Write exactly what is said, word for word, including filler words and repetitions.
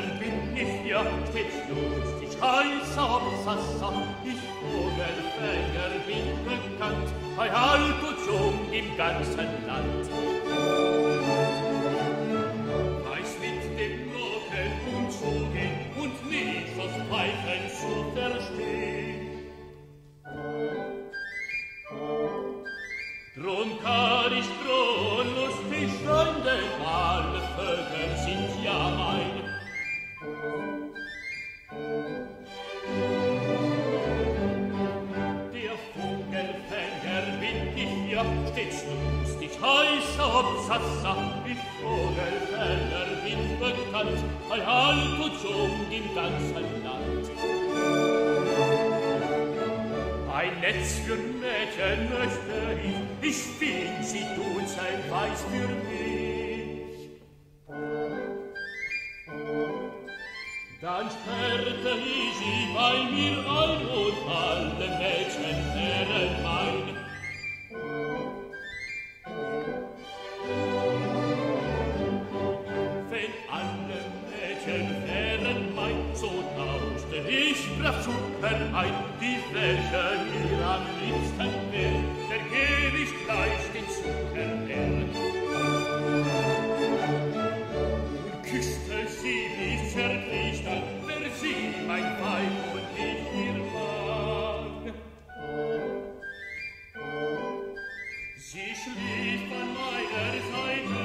bin ich hier, stets lustig, heißer Sassa. Ich Vogelfänger bin bekannt, bei alt und jung im ganzen Land. Weiß mit dem Glocken umzugehen und nicht aus Pfeifen zu verstehen. Drum kann ich drohen lustig sein, denn alle Vögel sind ja mein. Der Vogelfänger bin ich ja, stets lustig, heißer Sassa. Ich Vogelfänger bin bekannt, bei alt und jung im ganzen Land. Ein Netz für Mädchen möchte ich, ich find, sie tun's ein Weiß für mich. Dann sperrte ich sie bei mir ein und alle Mädchen wären mein. Wenn alle Mädchen wären mein, so tauschte ich brav Zucker ein, die welche mir am liebsten wär, der geb ich gleich den Zucker her. Und küsste sie mich zärtlich, dann wär sie mein Weib und ich ihr Mann. Sie schlief an meiner Seite,